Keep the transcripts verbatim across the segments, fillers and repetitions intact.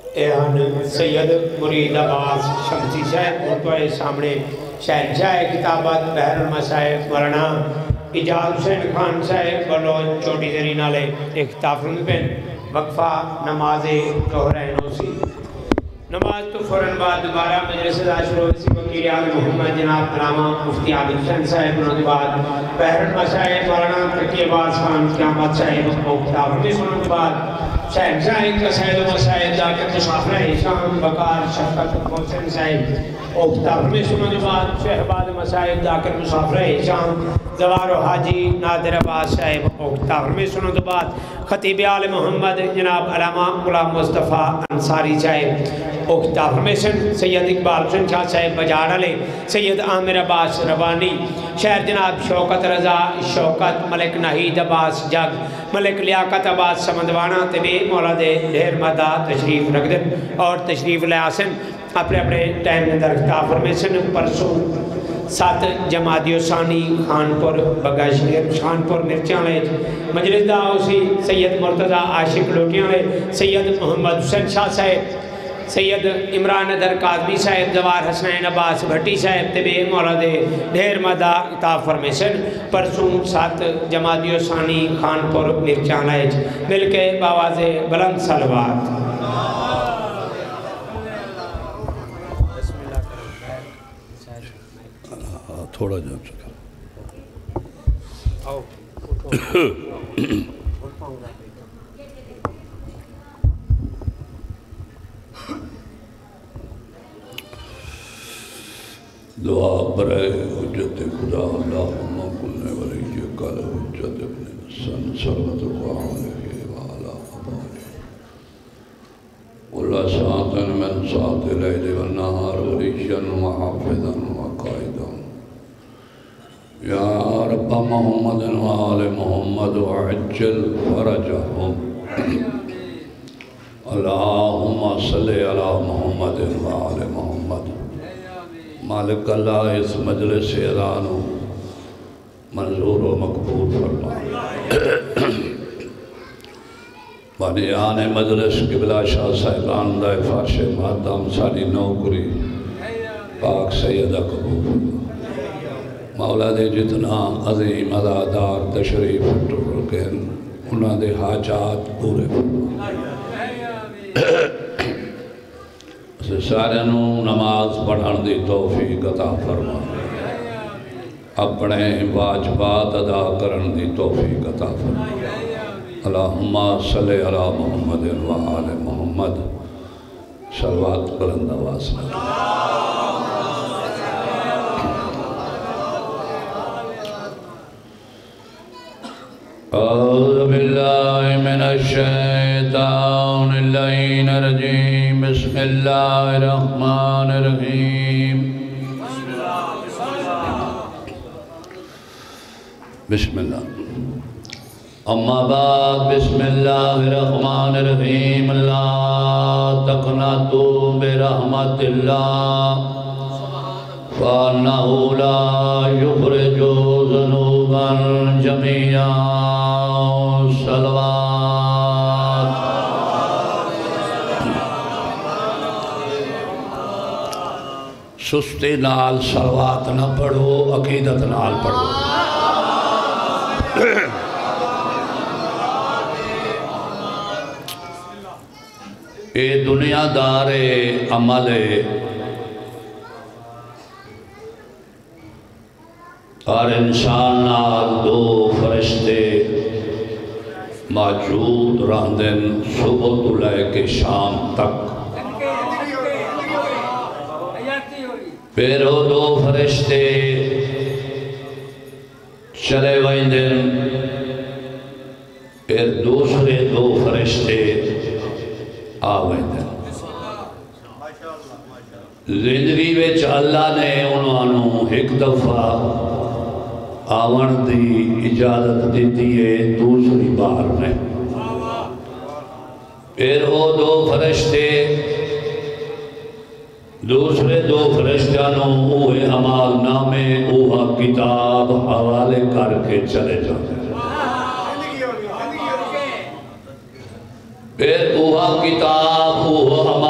ایہن سید مرید عباس شمسی صاحب مرتوہ سامنے شہنشاہ کتابت بحر المصائب مولانا اجاز حسین خان صاحب بلوچ چوٹی زری نالے اختتاف پین وقفہ نماز ظہرین ہوسی نماز تو فوراً بعد دوبارہ مجلس داشر ہوسی وکیل اعظم محمد جناب علامہ مفتی عابد حسین صاحب انہوں نے بعد بحر المصائب مولانا تقی عباس خان قیامت صاحب اختتاف میں سنوں کے بعد شہنشاہ قصائد و مسائد ذاکر مسافرہ حشام بکار شفقت محسن صاحب اختتاف میں سنوں کے بعد شہباد مسائد ذاکر مسافرہ حشام زوار و حاجی نادر عباس صاحب اختتاف میں سنوں کے بعد خطیب آل محمد جناب علامہ غلام مصطفیٰ انصاری صاحب اختتاف میں سن سید اقبال حسین شاہ صاحب بجار علی سید عامر عباس ربانی شہر جناب شوکت رضا شوکت ملک نحید عباس جگ ملک لیاقت عباس سمندوانہ طبی مولا دے ڈھیر مدہ تشریف رکھ دن اور تشریف لے آسن اپنے اپنے ٹائم میں در اختتاف میں سن پرسوں سات جمادی و ثانی خانپور بگا شہر خانپور مرچیاں لے مجلس دا اسی سید مرتضی عاشق لوٹیاں لے سید محمد حسین شاہ صاحب سید عمران در قاضمی صاحب زوار حسین عباس بھٹی صاحب طبی مولا دے ڈھیر مدہ اختتاف فرمیشن پرسوں سات جمادی و ثانی خانپور مرچیاں لے مل کے باواز بلند صلوات تھوڑا جب سکا دعا برائے حجت خدا اللہم کلنے ولی کل حجت ابن حسن صلوات اللہ علیہ وآلہ آبائے اللہ ساعتن من ساعت لیل والنہار ولیشن وحافظا وقائدا یا رب محمد وآل محمد وعجل فرجہم اللہم صلی علی محمد وآل محمد مالک اللہ اس مجلس اعلانو منظور و مقبول فرما بانیان مجلس قبلہ شاہ صاحبان دائے فارش مادام ساری نوکری پاک سیدہ قبول فرما مولا دے جتنا عظیم عزادار تشریف رکھیں انہاں دے حاجات پورے فرما سارے نو نماز پڑھن دی توفیق عطا فرما اپنے واجبات ادا کرن دی توفیق عطا فرما اللہم صلی علی محمد و آل محمد صلوات بلند آواز اعوذ باللہ من الشیطان اللعین الرجیم بسم اللہ الرحمن الرحیم بسم اللہ اما بعد بسم اللہ الرحمن الرحیم لا تقنطوا برحمت اللہ فانہو لا یخرج ذنوبا جميعا صلوات سستی نال صلوات نہ پڑھو عقیدت نال پڑھو اے دنیا دار عمل اور انسان نال دو فرشتے موجود رہندن صبح تو لے کے شام تک پھر وہ دو فرشتے چلے ویندن پھر دوسرے دو فرشتے آویندن زندگی ویچ اللہ نے انہوں ایک دفعہ آون دی اجازت دیتی ہے دوسری بار میں پھر وہ دو فرشتے دوسرے دو فرشتانوں اوہ عمال نامے اوہ کتاب حوالے کر کے چلے جاتے پھر اوہ کتاب اوہ عمال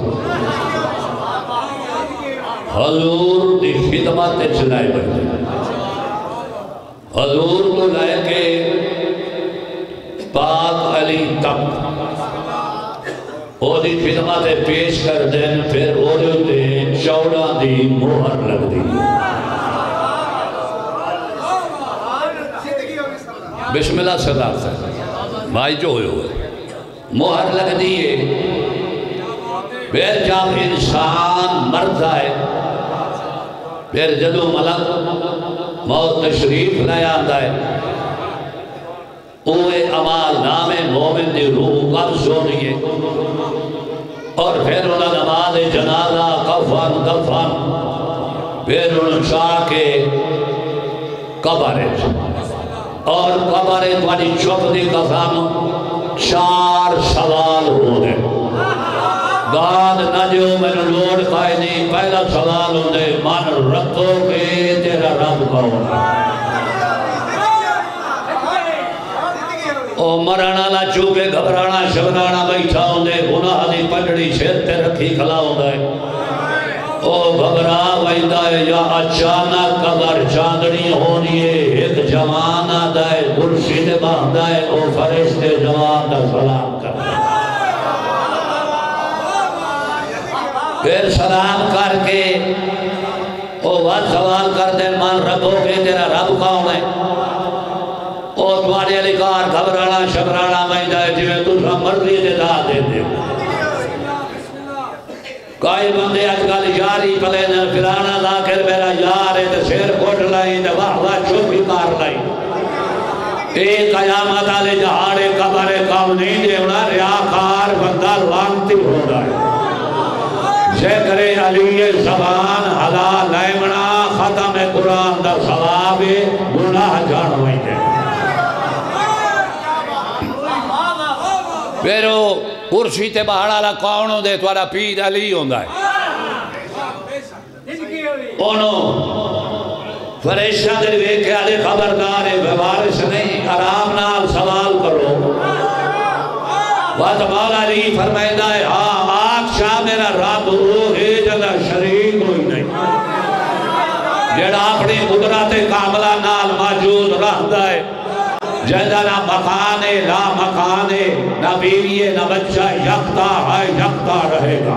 حضور دی خدمت چلائے بڑھتے حضور تو لائے کے پاک علی تک وہ دی خدمت پیش کر دیں پھر وہ دے چوڑا دی مہر لگ دی بسم اللہ صدار سے بھائی جو ہوئے ہوئے مہر لگ دیئے پھر جب انسان مرد آئے پھر جدو ملک موت تشریف لے آتا ہے اوے عمال نام مومن دی روح قبض ہونی ہے اور پھر انہاں نماز جنازہ کفن دفن پھر انہاں شاہ کے قبر اور قبر تھوڑی چپ دی قسم چار سوال ہونے بعد نہ جو میں نے لوڑ کھائے نہیں پہلا سوال ہونے من رکھو کہ تیرا رب کون او مرانا لا چوکے گھبرانا شبرانا بیٹھا ہوندے گناہ دی پٹڑی شیر تے رکھی کھلا ہوندے او گھبرا ویندہ ہے یا اچانک قبر چاندنی ہونی ہے ایک جوان آدھا ہے کرسی دے باندھا ہے او فرشتے جوان دا سلام کرتا ہے پھر سلام کر کے او بات سوال کر دیں مان رکھو کہ تیرا رب کون ہے او تمہارے علیکار گھبرانا شبرانا ویندہ ہے جویں تجھا مرضی دے دا دے دے کئی بندے اجگل یاری پلے نے فلانا لاکر میرا یار ہے تو شیر کھوٹ لائی تو واہ واہ چوپی کار لائی ایک قیامت آلے جہاڑے قبر کام نہیں دیونا ریاکار بندہ لانتی ہو رہا ہے شکر علی زبان حلال لیمنا ختم قرآن دا ثواب گناہ جانوئی دے پھر کرسی تے بہاڑا لا کونوں دے توارا پید علی ہوندہ ہے انہوں فرشتہ دے ویکھے آلے خبردار ہے وارث نہیں آرام نال سوال کرو وقت مولا علی فرمائدہ ہے ہاں آگ شاہ میرا رب وہ ہے جگہ شریک ہوئی نہیں جڑا اپنی قدرت کاملہ نال موجود رہتا ہے جیدہ نہ مکانے لا مکانے نہ بیویے نہ بچہ یکتا ہے یکتا رہے گا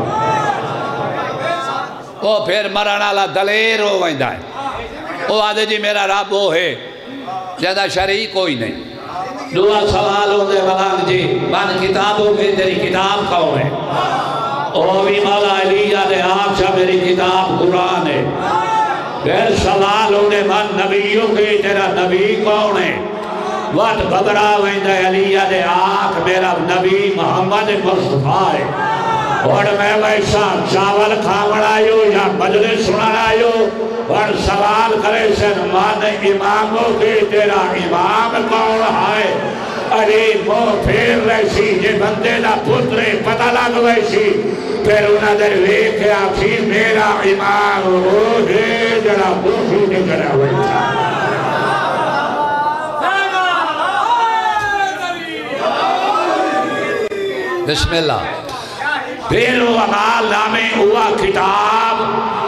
وہ پھر مرنا لا دلیر ہو ویندہ ہے وہ آدھے جی میرا رب وہ ہے جیدہ شریک کوئی نہیں دعا سوال ہوتے بلانگ جی من کتابوں کے تیری کتاب کون ہے وہ بھی مولا علی آدھے آپ شاہ میری کتاب قرآن ہے پھر سوال ہوتے من نبیوں کے تیرا نبی کون ہے وقت گھبرا ویندہ علیہ دے آنکھ میرا نبی محمد مصطفیٰ ہے اور میں ویسا چاول کھاوڑ آئیو یا مجلس سنر آئیو اور سوال کرے سن مان اماموں کے تیرا امام کون ہے ارے مو پھر ویسی یہ بندے دا پترے پتہ لگ ویسی پھر انہاں در ویکھے آفی میرا امام وہ ہے جڑا بوشو دے کرا ویسا بسم اللہ پھر وہ عمال نامے ہوا کتاب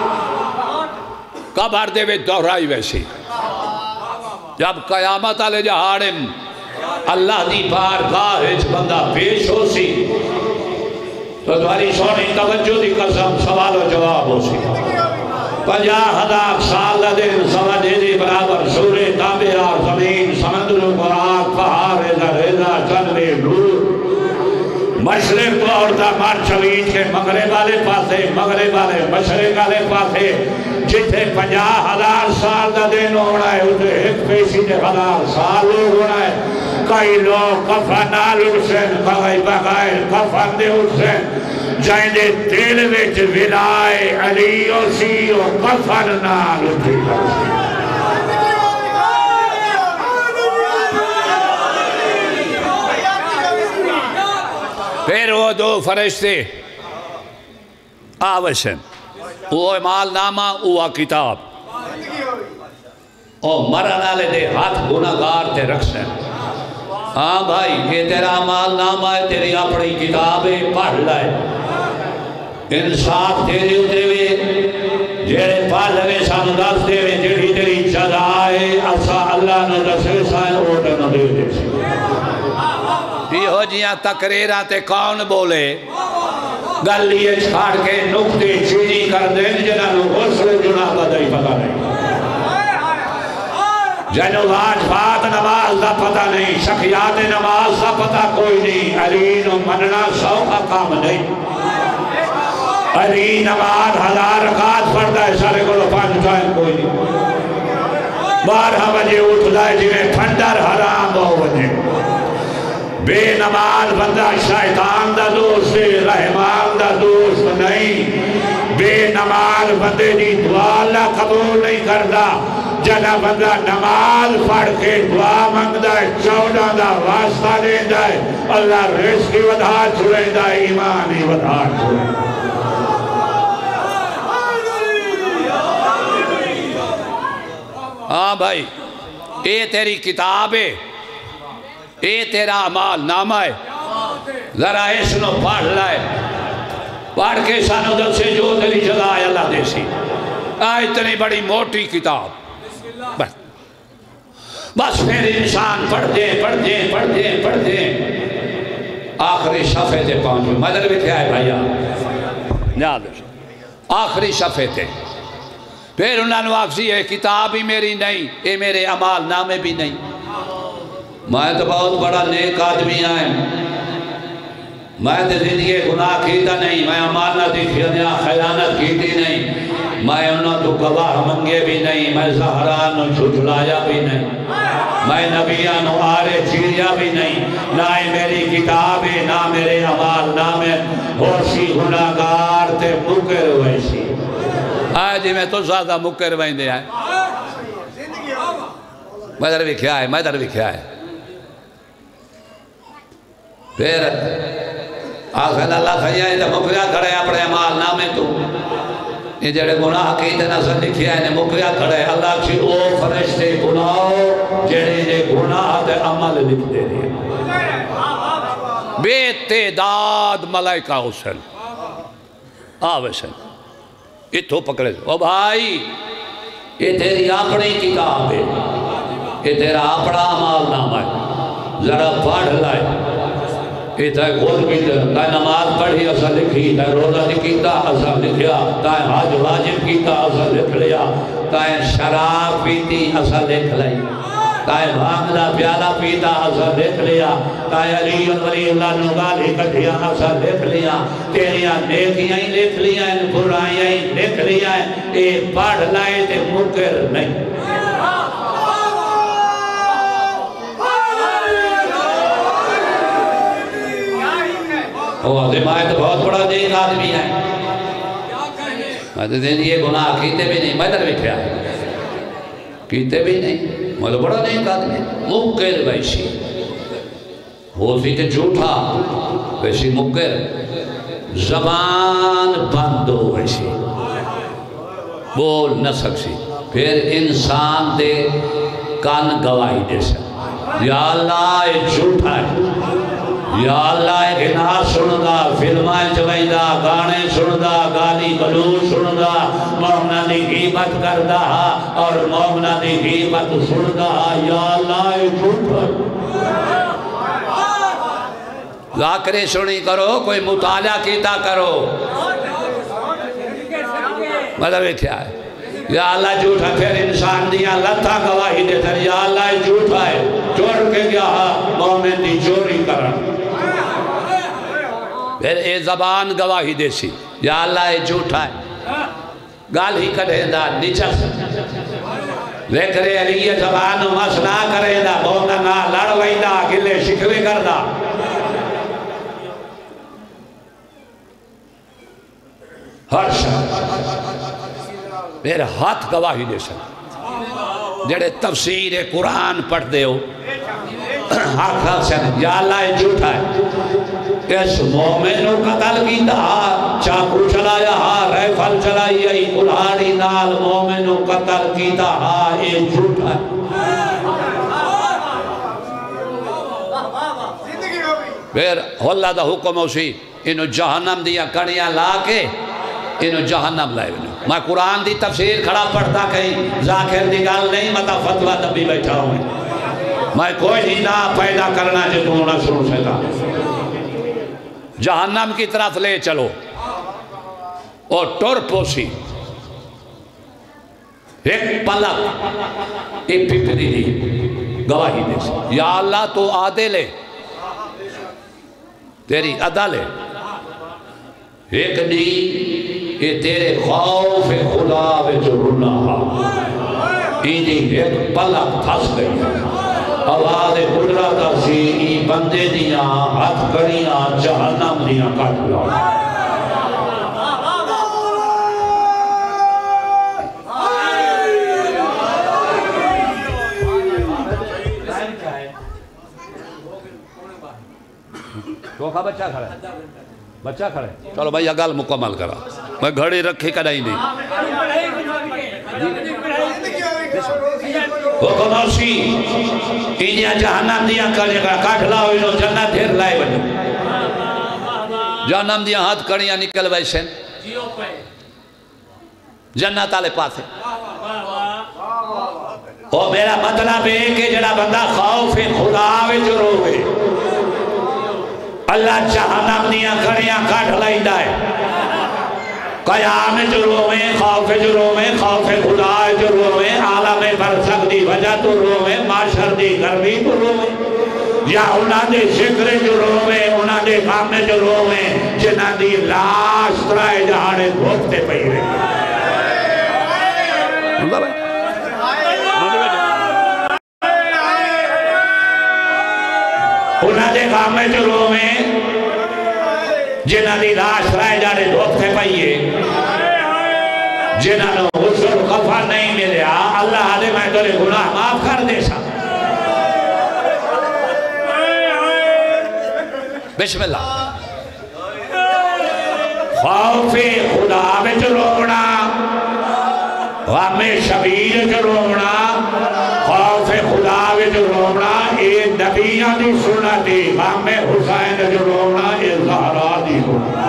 قبر دے وے دہرائی ویسی جب قیامت آلے جہاڑے اللہ دی بارگاہ اچ بندہ پیش ہو سی تو دواری سونی توجہ دی قسم سوال و جواب ہو سی پنجا ہزار سال دن سمجھے دی برابر سورے تابعار زمین سمندر و براک پہاڑ ریزہ ریزہ جنوے نور مشرق تو عورتہ مار چویج کے مغرب والے پاسے مغرب والے مشرق والے پاسے جتھے پنجا ہزار سال دا دن ہونا ہے اسے ایک پیسی دے ہزار سال ہونا ہے کئی لوگ کفن نال اٹھسن کئی بغیر کفن دے اٹھسن جائیں دے دل وچ ولائے علی و سی و کفن نال اٹھسن پھر وہ دو فرشتے آوشن وہ مال نامہ وہ کتاب اور مرنا لے دے ہاتھ گناہگار تے رکھسن ہاں بھائی یہ تیرا مال نامہ ہے تیری اپنی کتابیں پڑھ لائے انصاف تیرے ہوتے ہوئے جیڑے پالوے سانو دس دے وے جیڑی تیری جزائے اسا اللہ نے دسے سائے اوٹ نہ دے دے یہ ہو جیاں تقریرہ تے کون بولے گلیے چھاڑ کے نکتے چیزی کر دیں جنہوں غسل جناح کا دائی پتہ نہیں جنہوں واجبات نماز دا پتہ نہیں شکیات نماز دا پتہ کوئی نہیں علی نو مننا سو کا کام نہیں علی نماز ہزار رکعت پڑھتا ہے سارے کو پانچ ٹائم کوئی نہیں بارہ بجے اٹھ جائے جنہیں پھنڈر حرام ہو بجے بے نماز بندہ شیطان دا دوست رحمان دا دوست نہیں بے نماز بندے دی دعا اللہ قبول نہیں کردا جنہ بندہ نماز پڑھ کے دعا مانگدا ہے چودہ دا واسطہ دیندہ ہے اللہ رزق کی ودھار چھوڑیندہ ہے ایمان ہی ودھار چھوڑیندہ ہاں بھائی اے تیری کتاب ہے اے تیرا عمال نامہ ہے ذرا اس نو پڑھ لائے پڑھ کے سانو دل سے جو تیری جزا ہے اللہ دے سی آئے اتنی بڑی موٹی کتاب بس بس پھر انسان پڑھ دے پڑھ دے پڑھ دے پڑھ دے آخری صفحے تے پہنچے مدر بھی تھے آئے بھائیہ یاد ہے آخری صفحے تے پھر انہوں نے واقعی ہے کتاب ہی میری نہیں اے میرے عمال نامے بھی نہیں میں تو بہت بڑا نیک آدمی آئے میں تو زندگی گناہ کیتا نہیں میں امانت دیا خیانت کیتی نہیں میں انہوں تو گواہ منگے بھی نہیں میں زہرانو جھٹلایا بھی نہیں میں نبیانو آرے چیریا بھی نہیں نہ میری کتاب ہے نہ میرے عمال نامے ہوشی گناہگار تے مکر ویسی آج میں تو زیادہ مکر ویندے آئے مدر بھی کیا ہے مدر بھی کیا ہے پھر آخر اللہ خیاں ہے مکریا کھڑے اپنے عمال نامے تو یہ جڑے گناہ کی اتنا سا لکھیا ہے مکریا کھڑے اللہ کی او فرشتے گناہو جڑے جے گناہ دے عمل لکھ دے دیا بے تعداد ملائکہ حسن آوے سن اتھو پکڑے او بھائی یہ تیری اپنی کتاب ہے یہ تیرا اپنا عمال نامہ ہے ذرا پڑھ لائے یہ تائے خود بھی تائے نماز پڑھی اسا لکھی تائے روزہ لکھیتا اسا لکھیا تائے حج واجب کیتا اسا لکھ لیا تائے شراب پیتی اسا لکھ لئی تائے بھانگلا پیالہ پیتا اسا لکھ لیا تائے علی ولی اللہ نگالی کٹھیا اسا لکھ لیا تیریاں نیکیاں ہی لکھ لیا برائیاں ہی لکھ لیا اے پڑھ لائے تے مکر نہیں وہ عظمائے تو بہت بڑا دیکھ آدمی ہے میں تو دین یہ گناہ کیتے بھی نہیں میں در بکھیا ہے کیتے بھی نہیں میں تو بڑا دیکھ آدمی ہے مکر ویسی ہو سی تے جھوٹا ویسی مکر زبان بند ہو ویسی بول نہ سکسی پھر انسان دے کان گواہی دے سا یا اللہ یہ جھوٹا ہے یا اللہ ایک گناہ سندا فلمائیں چوئیدہ گانے سندا گالی بلوچ سندا مومنہ دی غیبت کردا اور مومنہ دی غیبت سندا یا اللہ ایک جھوٹا ذاکرے سنی کرو کوئی مطالعہ کیتا کرو مطلب کیا ہے یا اللہ جھوٹا پھر انسان دیا لتھا گواہی دیتا یا اللہ جھوٹا ہے چور کے گیا مومن دی چوری کرن پھر اے زبان گواہی دے سی یا اللہ اے جھوٹا ہے گال ہی کرے دا نچس لیکرے علی زبان مسنا کرے دا بونا نا لڑوئی دا گلے شکوے کر دا ہر شخص پھر ہاتھ گواہی دے سکتے جڑے تفسیر قرآن پڑھ دے ہو ہاتھ ہاتھ سے یا اللہ یہ جھوٹا ہے اس مومنوں قتل کی دا چاکو چلایا ہاں ریفل چلائی ہے کلہاڑی نال مومنوں قتل کی دا ہاں یہ جھوٹا ہے پھر اللہ دا حکم ہو سی انہوں جہنم دیا کڑیاں لا کے انہوں جہنم لائے بنے میں قرآن دی تفسیر کھڑا پڑھتا کہیں ذاکر دی گال نہیں مطا فتوہ دبی بیٹھا ہوئے میں کوئی ہی نہ پیدا کرنا جو تم نہ شروع سے تھا جہنم کی طرف لے چلو اور ٹور پوسی ایک پلک ایک پپری دی گواہی دے سے یا اللہ تو آدھے لے تیری ادا لے ایک دی یہ تیرے خوف خدا وچ رونا ایدی ایک پلک تھس گئی آواز قدرت سی ای بندے دیاں ہاتھ کڑیاں جہنم دیاں کٹ لاؤ چوکھا بچہ کھڑا ہے بچہ کھڑا ہے چلو بھائی اگل مکمل کرا میں گھڑی رکھی کڑائی نہیں حکم اسی انہیا جہنم دیا کڑی کاٹ لاؤ انہوں جنت دھیر لائے بنو جہنم دیا ہاتھ کڑیاں نکل ویسے جنت آلے پاس ہے اور میرا مطلب ہے کہ جڑا بندہ خوف خدا وے جو روے اللہ جہنم دیا کڑیاں کاٹ لائی دائے قیام جرومیں خوف جرومیں خوف خدا جرومیں عالم برزخ دی وجہ تو رومیں معاشر دی گرمی تو رومیں یا انہاں دے شکر جرومیں انہاں دے غام جرومیں جنہاں دی لاش ترائے جہانے دھوکتے پہی رہے انہاں دے غام جرومیں جنہاں دی لاش رائے جانے دھوکتے پہیے جنہاں نے غسل خفا نہیں ملیا اللہ آدھے میں تو لے گناہ معاف کر دے سا بسم اللہ خوف خدا وچ رونا غم شبیر وچ رونا خوف خدا وچ رونا اے نبیاں دی سنتی غم حسین وچ رونا اے زہرا دی رونا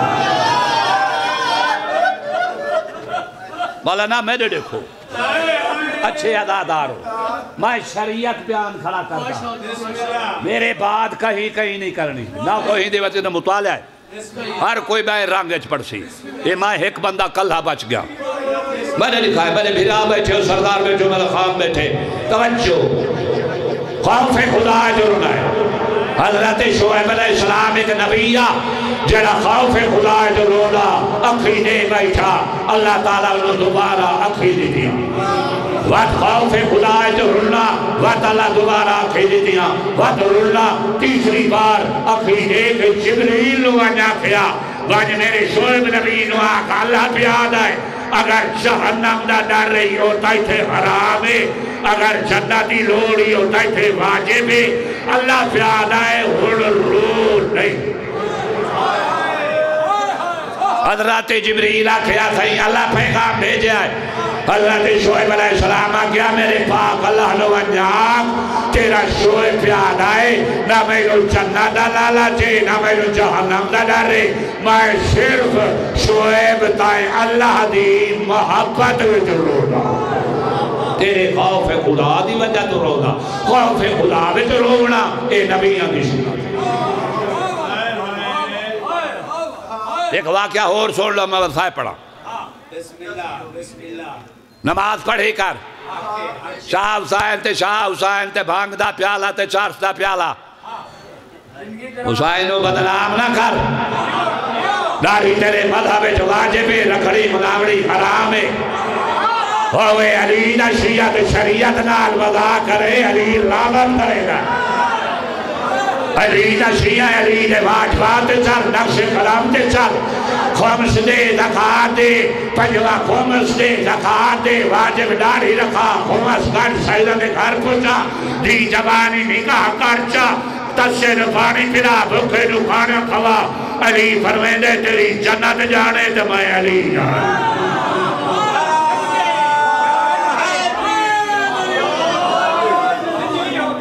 مولانا میرے دیکھو اچھے عدادار ہو میں شریعت بیان کھڑا کرتا میرے بعد کہیں کہیں نہیں کرنی نہ کوئی دی وجہ نے مطالعہ ہے ہر کوئی میں رنگج پڑ سی یہ میں ایک بندہ کلہ بچ گیا میں نے لکھا ہے میں نے بھیرا بیٹھے ہو سردار بیٹھے میرے خام بیٹھے توجہ خوف خدا جرنا ہے حضرت شعیب علیہ السلام ایک نبیہ جڑا خوف خدا جرونا اکھی دے بیٹھا اللہ تعالیٰ انہوں دوبارہ اکھی دی دیا وقت خوف خدا جرونا وقت اللہ دوبارہ اکھی دی دیا وقت رونا تیسری بار اکھی دے کہ جبریل نو آنیا کیا واج میرے شعیب نبی نو آکا اللہ پیاد آئے اگر جہنم دا ڈر رہی ہوتا ہی تھے حرام ہے اگر جنتی لوڑی ہوتا ہی تھے واجب ہے اللہ پیاد آئے ہڑ رو نہیں حضرت جبریل آکھیا تھا اللہ پیغام بھیجے آئے حضرت شعیب علیہ السلام آگیا میرے پاک اللہ نو انجام تیرا شعیب پیاد آئے نہ میرے جنت دا لالا چے نہ میرے جہنم دا ڈرے میں صرف شعیب تائیں اللہ دی محبت وچ رونا تیرے خوف خدا دی وجہ تو رونا خوف خدا وچ رونا اے نبیان دی سنت ایک واقعہ اور سوڑ لو میں وفائے پڑھا نماز پڑھی کر شاہ حسین تے شاہ حسین تے بھانگ دا پیالہ تے چارس دا پیالہ حسینو بدنام نہ کر داری تیرے مذہب جو واجب رکھڑی ملاوڑی حرام ہے ہوئے علی نہ شیعت شریعت نال وضع کرے علی لابر کرے گا علی نہ شیعہ علی نے واجبات چل نقش قلم تے چل خمس دے زکاة دے پنجوہ خمس دے زکاة دے واجب داری رکھا خمس گھر سیدہ دے گھر پوچھا دی جبانی نکاح کرچا تسے نفانی پھرا بھکے نکھانا کھوا علی فرمیدے تیری جنت جانے تو میں علی جانے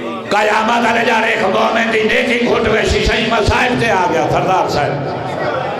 قیامت علی جا رہے ایک مومن دی دیکھی کھوٹ ویسی صحیح مسائل تے آ گیا سردار صاحب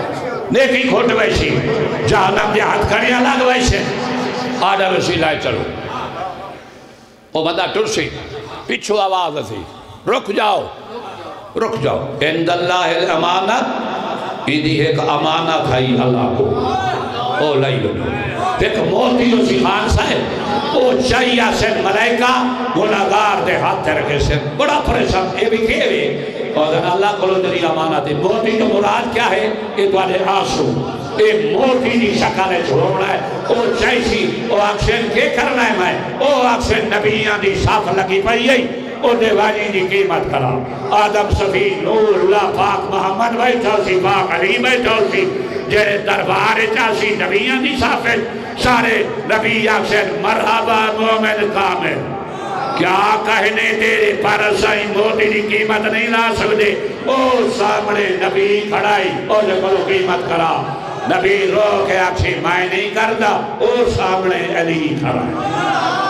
نیکی کھوٹ ویسی جہنم دے ہاتھ کھڑیاں لگ ویسے آدھا وسیلہ چلو وہ بندہ ٹرسی پچھو آواز تھی رک جاؤ رک جاؤ اند اللہ الامانت ایدی ایک امانت ہے اللہ کو او لائی لنو ایک موتی جو سی خان صاحب او چاہیہ سے ملائکہ گناہگار دے ہاتھ رکھے سے بڑا پریشان اے بھی کھیوے اور اللہ کو لندری امانت ہے موتی جو مراد کیا ہے یہ تو آلے آسو اے موتی دی شکل چھوڑنا ہے او چاہیسی او اکشن کے کرنا ہے میں او اکشن نبیان دی صاف لگی پئی ہے او دیوانی دی قیمت کرا آدم صفی نور اللہ پاک محمد بیٹھا سی پاک علی بیٹھا سی جیرے دربار چاسی نبیان دی صافت سارے نبی اکشن مرحبا مومن کامل کیا کہنے تیرے پر سائی موتی دی قیمت نہیں لا سکتے او سامنے نبی کھڑائی او جب قیمت کرا نبی رو کے اکشی میں نہیں کردا او سامنے علی کھڑائی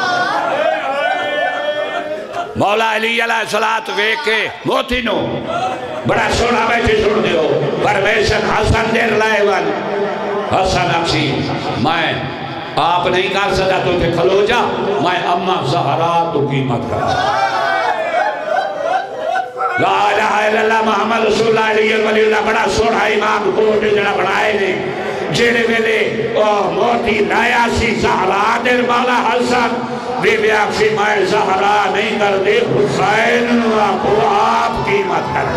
مولا علی علیہ الصلوۃ ویکھ کے موتی نو بڑا سونا بیٹھے سن دیو پرویشن حسن دیر لائے ون حسن اکشی میں آپ نہیں کر سکتا تو تے کھلو جا میں اممہ زہرا تو قیمت کر لا الہ الا اللہ محمد رسول اللہ علیہ ولی اللہ بڑا سوڑا امام کوٹ جڑا بڑھائے نے جڑے ویلے موتی لایا سی زہرا دیر مولا حسن بی بی اکشی میں زہرا نہیں کر دے حسین کو آپ قیمت کر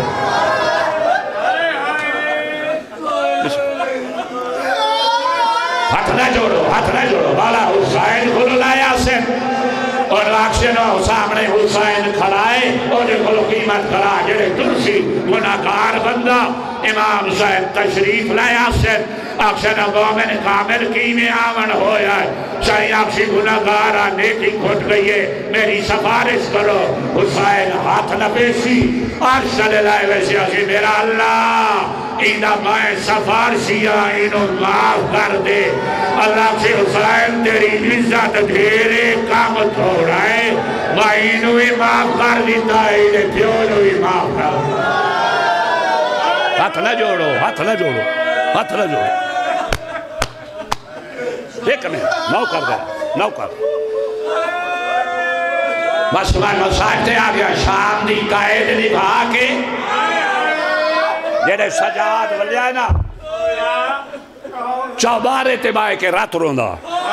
ہاتھ نہ جوڑو ہاتھ نہ جوڑو مولا حسین کو لایا سے اور اکشنوں سامنے حسین کھڑائے اور جو قیمت کرا جڑے ترسی گناہگار بندہ امام صاحب تشریف لائے سے اکشنوں مومن کامل کی میں آمن ہویا ہے چاہی اکشی گناہگارہ نیکی کھٹ گئی ہے میری سفارش کرو حسین ہاتھ نہ پیسی عرش صلی اللہ ویسے اسی میرا اللہ اینا میں سفارشیاں انہوں معاف کر دے اللہ سے حسین تیری عزت دھیرے کام تھوڑا ہے میں انہوں ہی معاف کر دیتا ہے انہیں پیونوں ہی معاف کر ہاتھ نہ جوڑو ہاتھ نہ جوڑو ہاتھ نہ جوڑو دیکھ میں نو کر دے نو کر بس میں مساجتے آ گیا شام دی قائد نبھا کے جیڑے سجاد ولی آئے نا چوبارے تبائے کے رات روندہ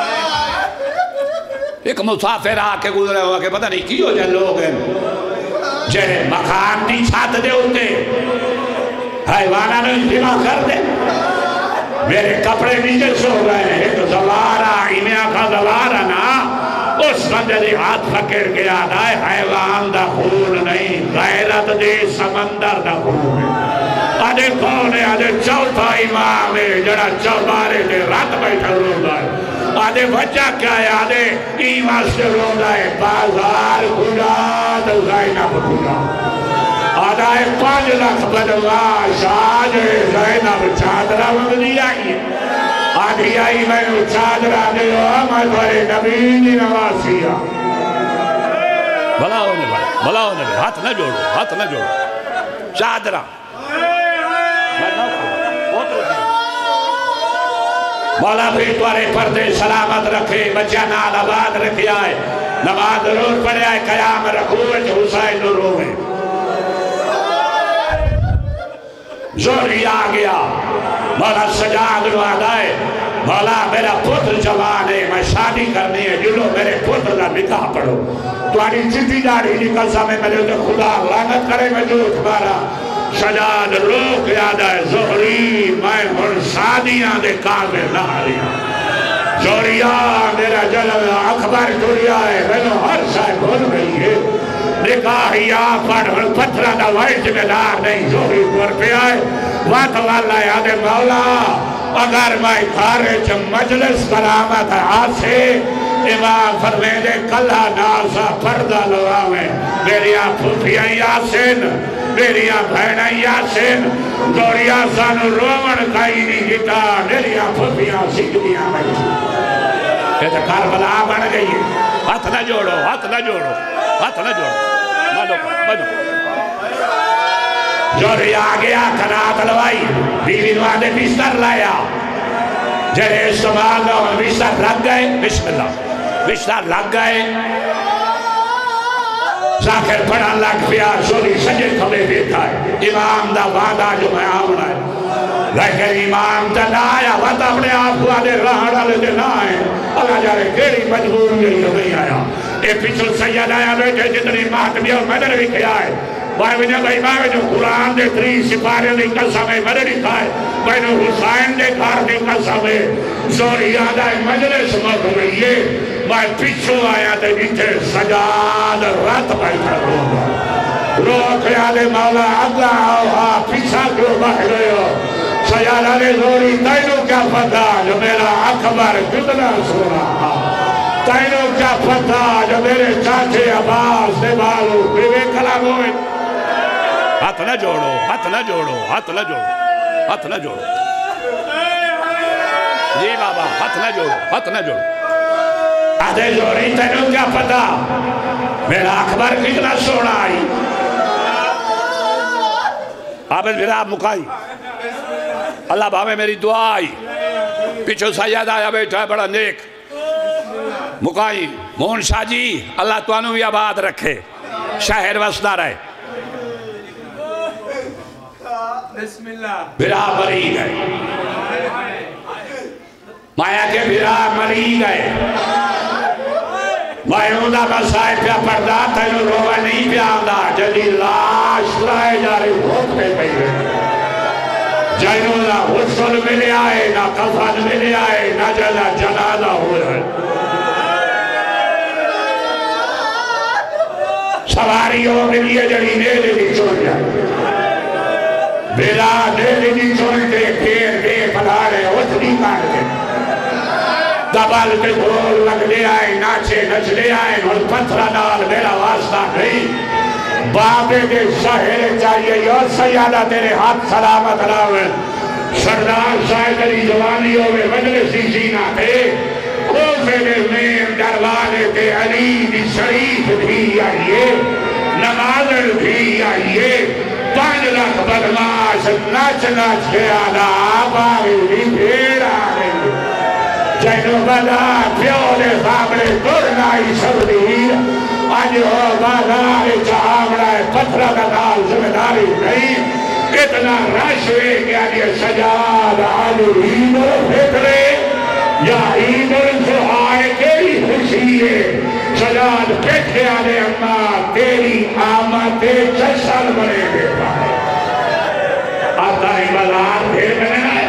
ایک مسافر آ کے گزرے ہوا کہ پتہ نہیں کیوں جن لوگ ہیں جیڑے مکان دی چھات دے ہوتے حیوانہ نے انتباہ کر دے میرے کپڑے نیچے سو گئے ہیں ایک زوارہ ایمیا کا زوارہ نا اس بندے دی ہاتھ پکڑ کے آدھا ہے حیوان دا خون نہیں غیرت دے سمندر دا خون ہے آدھے کون ہے آدھے چوتھا امام ہے جڑا چوبارے دے رات بیٹھا روندہ ہے آدھے وجہ کیا ہے آدھے ایمان سے روندہ ہے بازار کھڑا تو زینب کھڑا آدھا ہے پانچ لاکھ بدواش آج زینب چادرہ مگدی آئی آدھی آئی میں نے چادرہ دے میں تھوڑے نبی دی نواسیا بھلا ہونے بھائی بھلا ہونے بھائی ہاتھ نہ جوڑو ہاتھ نہ جوڑو چادرہ مولا بھی توارے پردے سلامت رکھے بچہ نال آباد رکھے آئے نماز ضرور پڑھے آئے قیام رکھوے جو حسین ضرور ہے زوری آ گیا مولا سجاد نو آدھائے مولا میرا پتر جوان ہے میں شادی کرنی ہے جلو میرے پتر کا نکاح پڑھو تواری چٹی داری نکل سا میں میرے تو خدا لعنت کرے میں جو تمہارا سجاد روک یاد ہے زہری میں ہن شادیاں دے کامل نہ رہا زہریہ میرا جلو اکبر جڑیا ہے میں نے ہر شاہ بھول گئی ہے نکاحیہ پڑھ پتھرہ دا وائٹ میں دار نہیں زہری پر پہ آئے وقت والا یاد مولا اگر میں کھارے چھ مجلس کرامت آسے امام فرمیدے کلہ ناسا پردہ لوا میں میری آپ پھوپیاں یاسین میری آپ بھینہ یاسین دوریا سانو رومن کائی نہیں گیتا میری آپ پھوپیاں سکھیاں میں یہ تو کاربلا بن گئی ہے ہاتھ نہ جوڑو ہاتھ نہ جوڑو ہاتھ نہ جوڑو مانو کا بنو جوری آگیا کنات لوائی بیوی نو آدھے بستر لایا جڑے استعمال نہ ہوں بستر لگ گئے بسم اللہ بستر لگ گئے ذاکر پڑھا لگ پیا سوری سجے کھلے بیٹھا ہے امام دا وعدہ جو میں آمنا ہے لیکن امام تا نہ آیا وقت اپنے آپ کو آدھے راہ ڈالے دے نہ آئے اللہ جارے کیڑی مجبور نہیں نہیں آیا اے پیچھل سید آیا بیٹھے جتنی ماتمی اور مدر بھی کیا ہے بھائی وجہ بھائی بھائی جو قرآن دے تری سپارے دے قسم مدر کھائے بھائی جو حسین دے گھر دے قسم زوری آدھا مجلس مت ہوئی ہے بھائی پیچھو آیا دے بیٹھے سجاد رات بیٹھا روگا روک یادے مولا اللہ آؤ پیچھا کیوں بڑھ گئے ہو سجادہ نے زوری تینوں کیا پتا جو میرا اکبر کتنا سونا تینوں کیا پتا جو میرے چاچے عباس دے بالو بیوے کلام ہوئے ہاتھ نہ جوڑو ہاتھ نہ جوڑو ہاتھ نہ جوڑو ہاتھ نہ جوڑو جی بابا ہاتھ نہ جوڑو ہاتھ نہ جوڑو آدھے زوری تینوں کیا پتا میرا اکبر کتنا سونا آئی عابد بھرا مکائی اللہ بھامے میری دعا آئی پیچھو سید آیا بیٹھا ہے بڑا نیک مکائی مون شاہ جی اللہ توانو بھی آباد رکھے شہر وسدہ رہے بسم اللہ بھرا مری گئے مایا کے بھرا مری گئے مائیوں دا مسائل پیا پردہ تینوں روہ نہیں پیا آندہ جدی لاش لائے جا رہی بھوک پہ پہ گئے جائنوں نہ حسن ملے آئے نہ کفن ملے آئے نہ جلا جنازہ ہو رہے سواریوں کے لیے جڑی نیلے دی چھوڑ جائے بلا نیلے دی چھوڑتے پھیر بے پڑھارے اتنی کارتے دبال کے دھول لگ لے آئے ناچے نچ لے آئے اور پتھرہ نال میرا واسطہ نہیں بابے کے شہر چاہیے اور سیادہ تیرے ہاتھ سلامت راوے سردار شاید علی جوانیوں میں مجلسی سینہ تھے خوفے میں میم دروانے کے علی دی شریف بھی آئیے نمازر بھی آئیے پانچ لاکھ بدماش ناچ ناچ کے آدھا آبائی بھی بھیڑ آگئی جنو بدا پیولے سامنے دورنائی سبدیر آج ہو بازار چاہمڑا ہے پتھرہ کا نال ذمہ داری نہیں اتنا رشوے کہ آج سجاد آج عید الفطرے یا عید الفطرے کیری خوشی ہے سجاد پیٹھے آنے اممہ تیری آمد جسل بنے دے پائے آتا ہی بازار پھر بنے آئے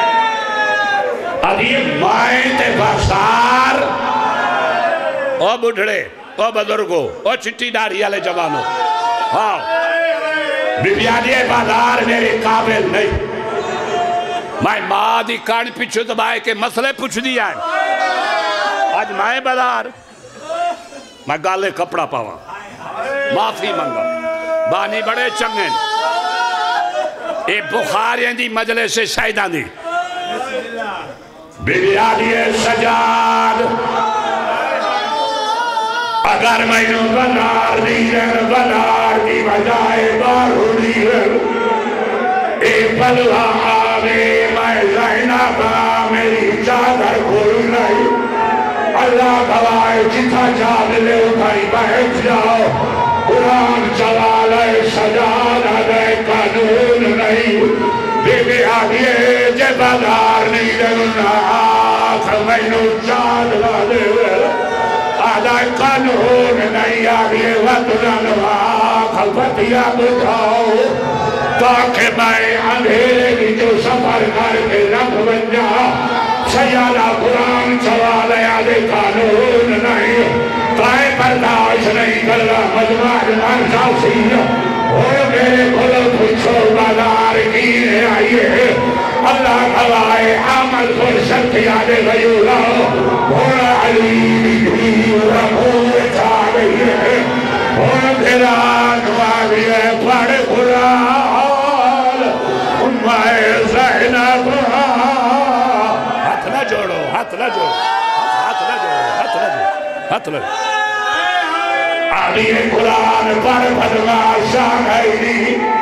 عدیب مائیں تے بازار او بڑھڑے او بزرگو او چٹی داری والے جوانوں ہاں بی بی آدھی بازار میرے قابل نہیں میں ماں دی کان پیچھو دبائے کے مسئلے پوچھ دیا ہے آج میں بازار میں گالے کپڑا پاوا معافی منگا بانی بڑے چنگن اے بخاریں دی مجلس سے شاہدان دی بی بی آدھی سجاد اگر میں نو بنار دی رہن بنار دی بجائے بارو دی رہن اے بلوہ آوے میں زینبہ میری چادر کھول نہیں اللہ گوائے جتا جاد لے اٹھائی بیٹھ جاؤ قرآن چوالے سجادہ دے قانون نہیں بی بی آگئے جے بازار نہیں رہنا آخر میں نو چاد لے آدھا قانون نہیں آگئے وطن آخر فتیہ بٹھاؤ تاکہ میں اندھیرے کی جو سفر کر کے رکھ بن جا سیادہ قرآن سوال آدھے قانون نہیں تائے برداشت نہیں کرنا مجمع مرزا سی اور میرے بھلو پچھو بازار کی آئیے اللہ گوائے عمل فرصت یادے غیورہ اور علی بھی رہو چاہ گئی ہے اور دھران واقعی پڑھ قرآن امائے زینب ہاتھ نہ جوڑو ہاتھ نہ جوڑو ہاتھ نہ جوڑو ہاتھ نہ جوڑو ہاتھ نہ جوڑو آدھی قرآن پر بدماشا گئی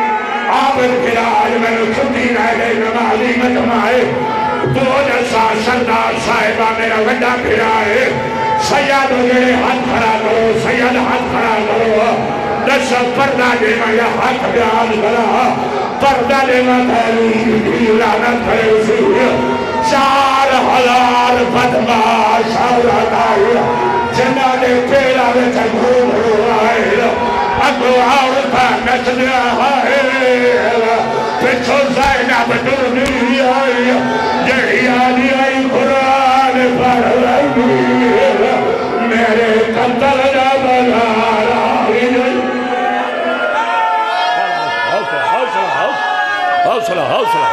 عابد کراج میں چھٹی رہ گئی نمازی مجمعے دو جلسہ سردار صاحبہ میرا وڈا پھرائے سید جڑے ہاتھ کھڑا کرو سید ہاتھ کھڑا کرو دس پردہ دے میں ہاتھ بیان کرا پردہ دے میں تیری بھیلانت کرے اسی چار ہزار بدماش عورت آئی جنہ نے پیڑا میں چنگون ہوا ہے اگو عورتہ نچنے آئے پچھو زینب دونی آئی جڑی آنی آئی قرآن پڑھ رہی میرے قتل جا بنا رہی حوصلہ حوصلہ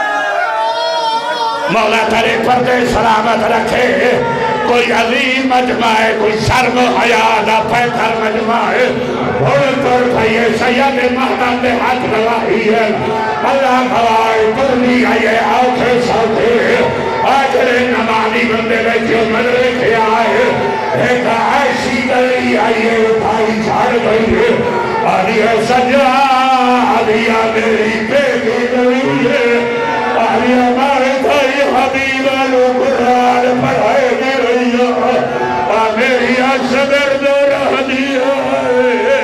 مولا تیرے پردے سلامت رکھے کوئی عظیم مجمع ہے کوئی شرم و حیاء دا پیتر مجمع ہے اور طور پھئیے سید مہدم دے ہاتھ رواہی ہے اللہ گواہی ترنی آئیے آنکھیں سوتے آجرے نمانی بندے بیٹھے مدرے کے آئے ایک ایسی گلی آئیے اٹھائی چھاڑ گئی ہے آدھیا سجا آدھیا میری بیٹی گئی ہے آدھیا مارے تھائی حبیبہ لو قرآن پڑھائے گی رہی ہے اور میری اصبر دو رہ دیا ہے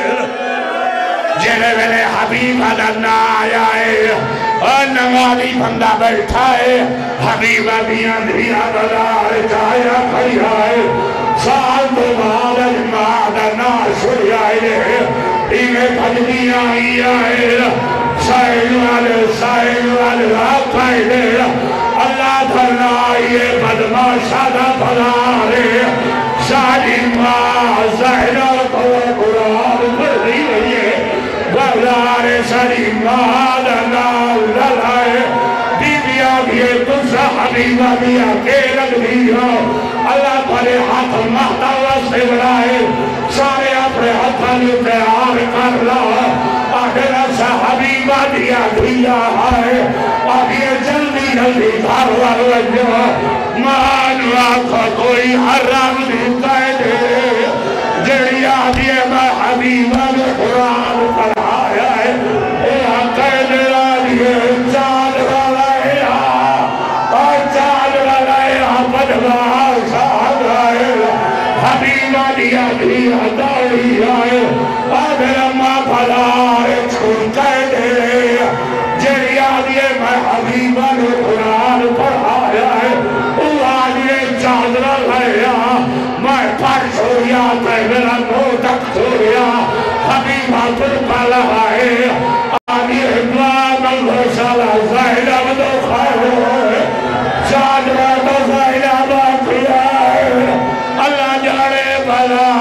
جنہیں میرے حبیبہ دنہ آیا ہے اور نمازی بندہ بیٹھا ہے حبیبہ دیاں دیا دلار جایا کھڑی آئے سال تو بعد اجماع دنہ شڑی آئے ایمیں بھجنیاں ہی آئے سائل والے سائل والے آپ آئے اللہ دھرنا آئیے بدماشا دا بھلارے سالی ماں زہرہ کو قرآن پڑھ دی رہی ہے بھلارے سالی ماں دنا للائے بیبیا بھی تجھا حبیبہ بھی اکیلت بھی ہو اللہ پڑے ہاتھ محتوہ سے بڑھائے سارے اپنے ہاتھوں تیار کر لا آخر ایسا حبیبہ دیا دیا ہے اب یہ جلدی جلدی گھر والو مان آنکھا کوئی حرام دیتا ہے دے جڑی آدھی میں حبیبہ میں قرآن پڑھایا ہے اے آنکھیں دلا دیئے چال والا ہے اور چال والا ہے بدبار صاحب آئے حبیبہ دیا دیا داڑی آئے آدھر ماں بھلائے چھوٹے دے جڑی آدھے میں حبیبہ نے قرآن پڑھایا ہے وہ آدھے چادرہ لیا میں پڑھ چھوڑیا تے میرا نو تک چھوڑیا حبیبہ پر پڑھائے آدھے دعا ملو سالہ زہرہ بدو خواہ چادرہ تو زہرہ باقیا ہے اللہ جاڑے بھلا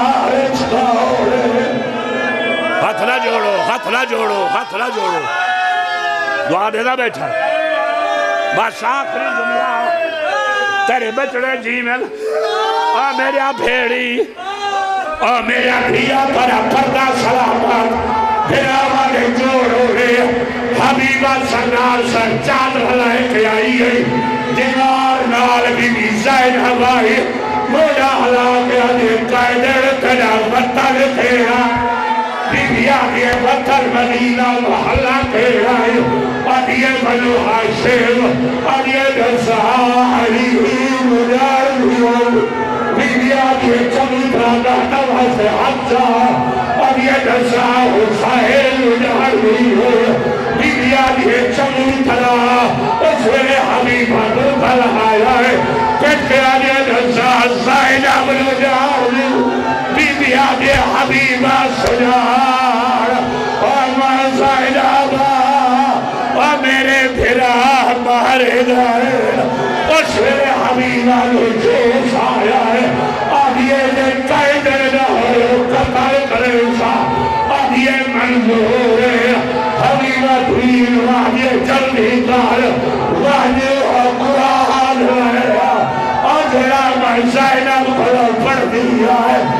چھوڑے ہاتھ نہ جوڑو ہاتھ نہ جوڑو ہاتھ نہ جوڑو دعا دینا بیٹھا بس آخری جملہ تیرے بچڑے جی میں آ میرے بھیڑی آ میرے بھیا پر پردہ سلامت پھر آوازے جوڑو رے حبیبہ سرنار سر چادر لائے کے آئی ہے دیوار نال بی بی زین ہوائی مولا حلا کے آدھے قائدر تیرا وطن تیرا بی بی آگے وطن مدینہ محلہ تیرا آدھے بنو حاشم آدھے دسا علی مجار دیو بی بی آگے چمدرہ دہتوہ سے حجا آدھے دسا حسین مجار دیو بی بی آگے چمدرہ اس ویلے حبیبہ دل بھلایا ہے کہتے آدھے دسا زائنہ مجار دیو بی بی آگے حبیبہ سجار اور میں زائنہ با اور میرے بھرا مارے دائر اس ویلے حبیبہ لو جوش آیا ہے آدھے دن قائدر نہو قتل کرے سا آدھے منظور ہے حبیبہ دین واجے جلدی کار واجے قرآن ہے اور جرا میں زینب کو پڑھ دیا ہے